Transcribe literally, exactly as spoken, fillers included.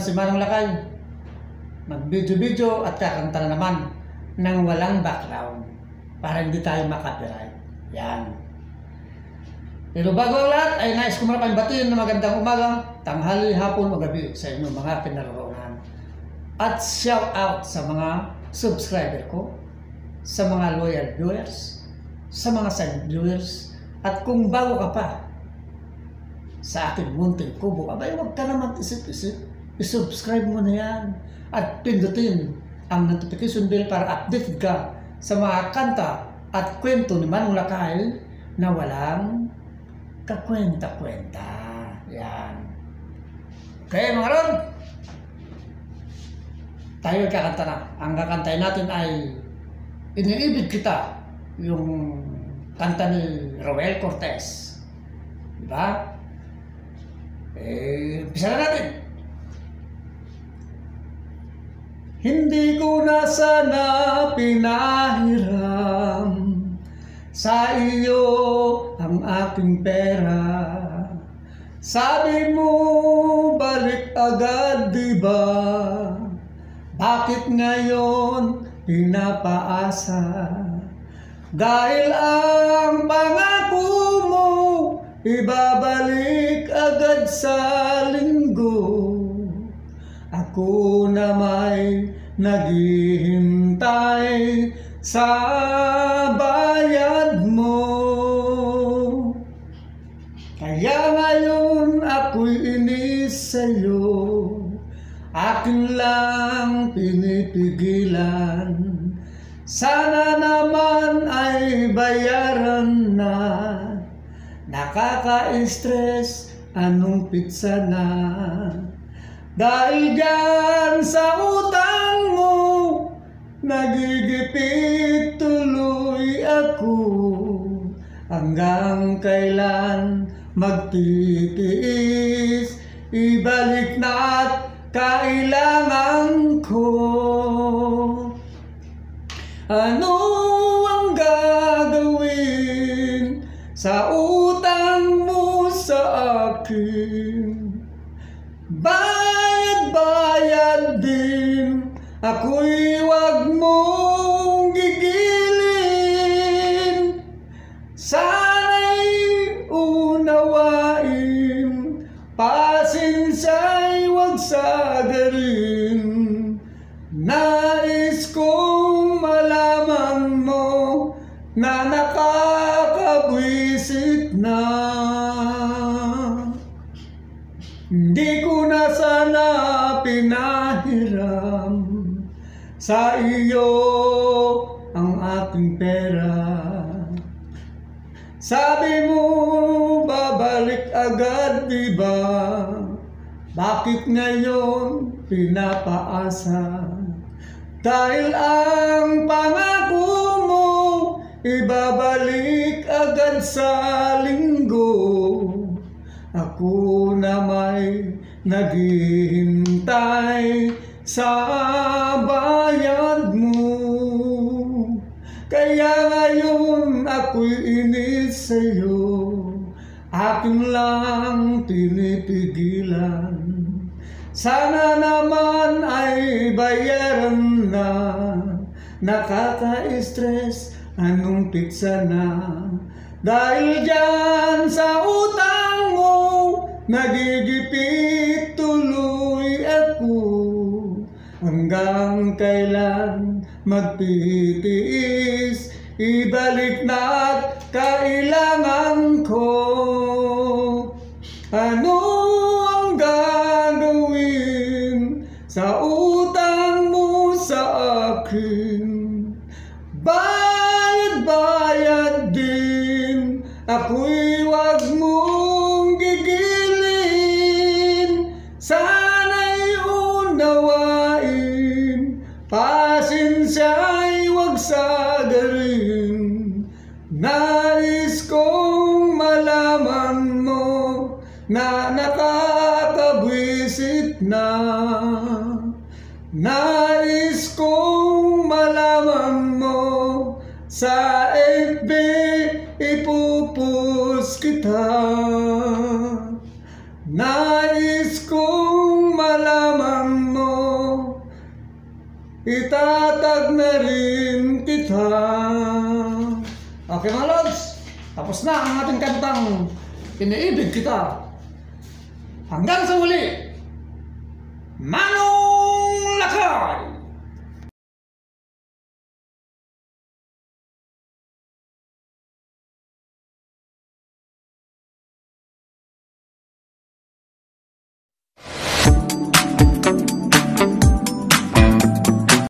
si Manong Lakay. Mag-video-video at kakanta na naman ng walang background para hindi tayo makapiright. Yan. Pero bago ang lahat ay nais ko muna kayong batiin na magandang umaga, tanghali, hapon o gabi sa inyong mga pinaroroonan. At shout out sa mga subscriber ko, sa mga loyal viewers, sa mga silent viewers, at kung bago ka pa sa aking munting kubo, abay huwag ka naman isip-isip, isubscribe mo na yan at pindutin ang notification bell para update ka sa mga kanta at kwento ni Manong Lakay na walang kakwenta-kwenta. Yan. Okay mga ron, tayo kakanta na. Ang kakantay natin ay Iniibig Kita, yung kanta ni Roel Cortez. Diba? Eh, umpisa na natin. Hindi ko na sana pinahiram sa iyo ang aking pera. Sabi mo balik agad, diba? Bakit ngayon pinapaasa? Dahil ang pangako mo ibabalik agad sa linggo. Ako na may naghihintay sa bayad mo. Kaya ngayon ako'y inis sa'yo, akin lang pinipigilan. Sana naman ay bayaran na, nakaka-stress anong pizza na. Dahil dyan sa utang mo, nagigipit tuloy ako. Hanggang kailan magtitiis, ibalik na at kailangan ko. Ano ang gagawin sa utang mo sa akin? Bayad-bayad din, ako'y wag mong gigilin. Sana'y unawain, pasensya'y wag sagarin. Nais kong malaman mo na nakakabwisit na. Hindi ko na sana pinahiram sa iyo ang aking pera. Sabi mo babalik agad, diba? Bakit ngayon pinapaasa? Dahil ang pangako mo ibabalik agad sa linggo. Ako na may naghihintay sa bayad mo. Kaya ngayon ako'y inis sa'yo, akin lang pinipigilan. Sana naman ay bayaran na, nakaka-stress anong pizza na. Dahil dyan sa utang mo, nagigipit tuloy ako. Hanggang kailan magtitiis, ibalik na at kailangan ko. Ano ang gagawin sa utang mo sa akin? Bayad-bayad din, ako'y wag mong gigilin. Sana'y unawain, pasensya'y wag sagarin. Nais kong malaman mo na nakakabwisit na. Nais kong malaman mo, sa F B ipupus kita. Nais kong malaman itatag na rin kita. Okay mga Lods, tapos na ang ating kantang Iniibig Kita. Hanggang sa muli, Manong Lakay!